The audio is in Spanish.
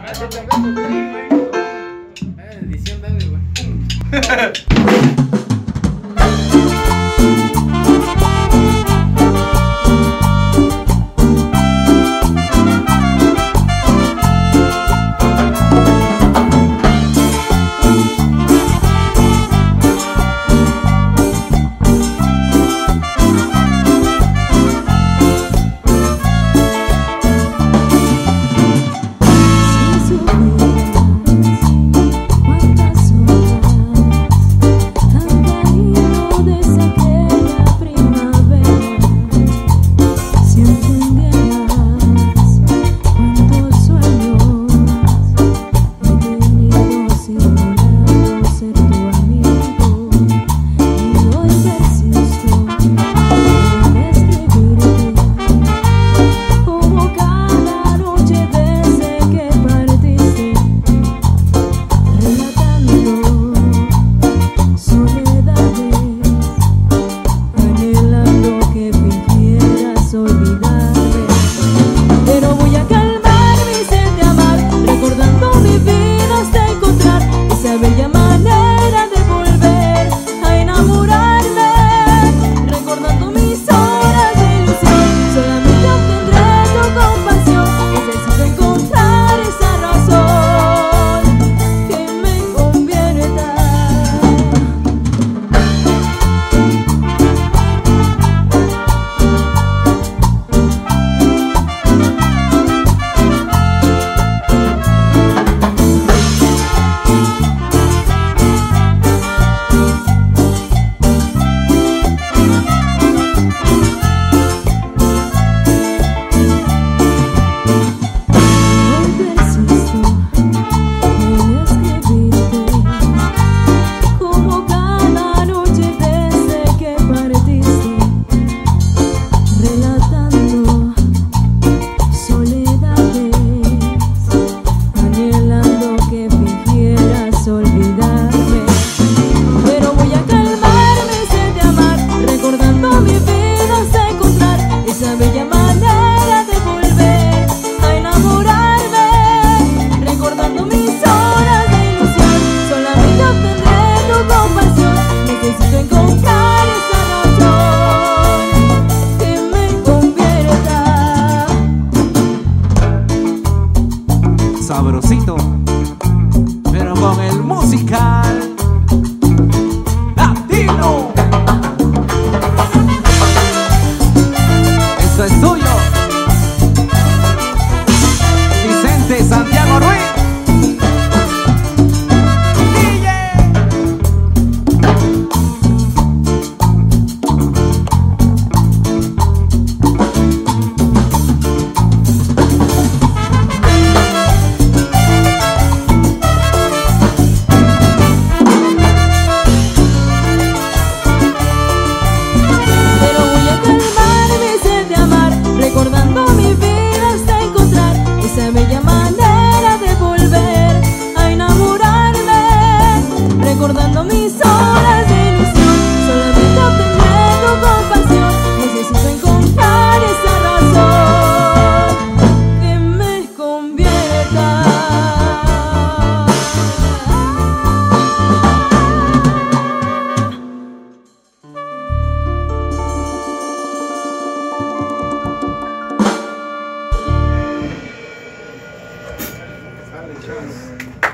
Edición, dale, güey. Sabrosito, pero con el musical latino. Eso es suyo, Vicente Santiago Ruiz. Recordando mi vida hasta encontrar esa bella manera de volver a enamorarme. Recordando mis horas de ilusión, solamente obtendré tu compasión. Necesito encontrar esa razón que me convierta. Sale, chas.